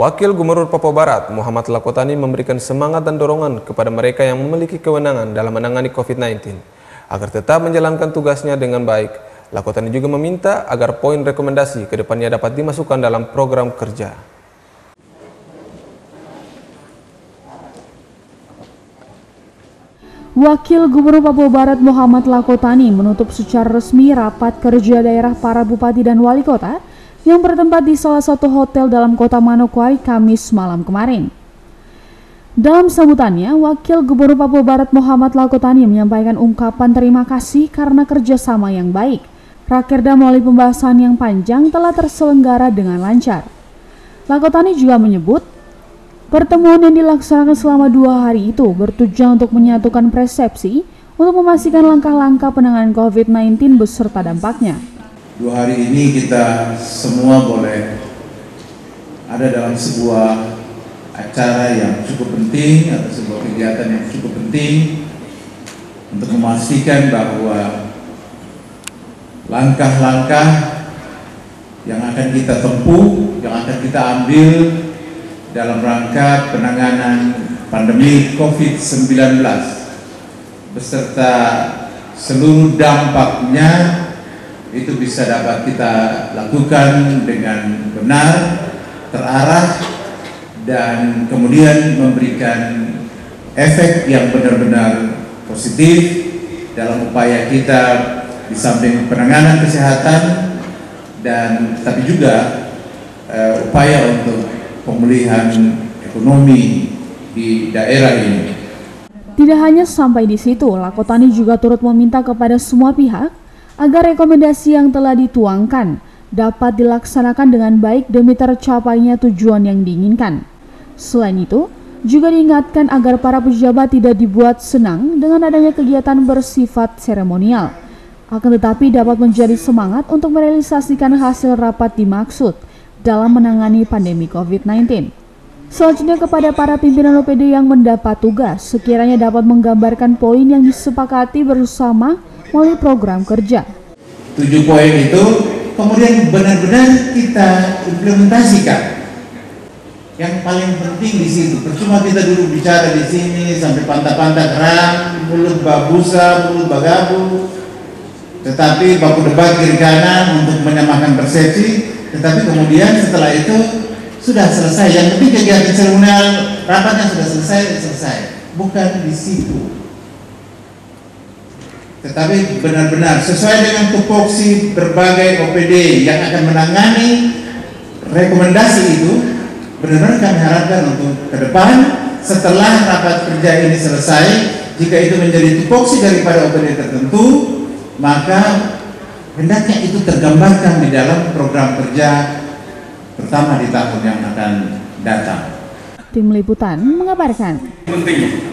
Wakil Gubernur Papua Barat, Muhammad Lakotani, memberikan semangat dan dorongan kepada mereka yang memiliki kewenangan dalam menangani COVID-19 agar tetap menjalankan tugasnya dengan baik. Lakotani juga meminta agar poin rekomendasi ke depannya dapat dimasukkan dalam program kerja. Wakil Gubernur Papua Barat Muhammad Lakotani menutup secara resmi rapat kerja daerah para bupati dan wali kota yang bertempat di salah satu hotel dalam kota Manokwari Kamis malam kemarin. Dalam sambutannya, Wakil Gubernur Papua Barat Muhammad Lakotani menyampaikan ungkapan terima kasih karena kerjasama yang baik. Rakerda melalui pembahasan yang panjang telah terselenggara dengan lancar. Lakotani juga menyebut, pertemuan yang dilaksanakan selama 2 hari itu bertujuan untuk menyatukan persepsi untuk memastikan langkah-langkah penanganan COVID-19 beserta dampaknya. 2 hari ini kita semua boleh ada dalam sebuah acara yang cukup penting atau sebuah kegiatan yang cukup penting untuk memastikan bahwa langkah-langkah yang akan kita tempuh, yang akan kita ambil dalam rangka penanganan pandemi COVID-19 beserta seluruh dampaknya itu bisa dapat kita lakukan dengan benar, terarah, dan kemudian memberikan efek yang benar-benar positif dalam upaya kita di samping penanganan kesehatan dan tapi juga upaya untuk pemulihan ekonomi di daerah ini. Tidak hanya sampai di situ, Lakotani juga turut meminta kepada semua pihak agar rekomendasi yang telah dituangkan dapat dilaksanakan dengan baik demi tercapainya tujuan yang diinginkan. Selain itu, juga diingatkan agar para pejabat tidak dibuat senang dengan adanya kegiatan bersifat seremonial, akan tetapi dapat menjadi semangat untuk merealisasikan hasil rapat dimaksud dalam menangani pandemi COVID-19. Selanjutnya kepada para pimpinan OPD yang mendapat tugas, sekiranya dapat menggambarkan poin yang disepakati bersama melalui program kerja. 7 poin itu kemudian benar-benar kita implementasikan. Yang paling penting di situ, percuma kita dulu bicara di sini sampai pantah-pantah kerang, mulut babusa, mulut bagabu, tetapi baku debat kiri kanan untuk menyamakan persepsi, tetapi kemudian setelah itu sudah selesai. Yang penting kegiatan seremonial rapatnya sudah selesai. Bukan di situ. Tetapi benar-benar sesuai dengan tupoksi berbagai OPD yang akan menangani rekomendasi itu, benar-benar kami harapkan untuk ke depan setelah rapat kerja ini selesai, jika itu menjadi tupoksi daripada OPD tertentu, maka hendaknya itu tergambarkan di dalam program kerja pertama di tahun yang akan datang. Tim Liputan mengabarkan. Penting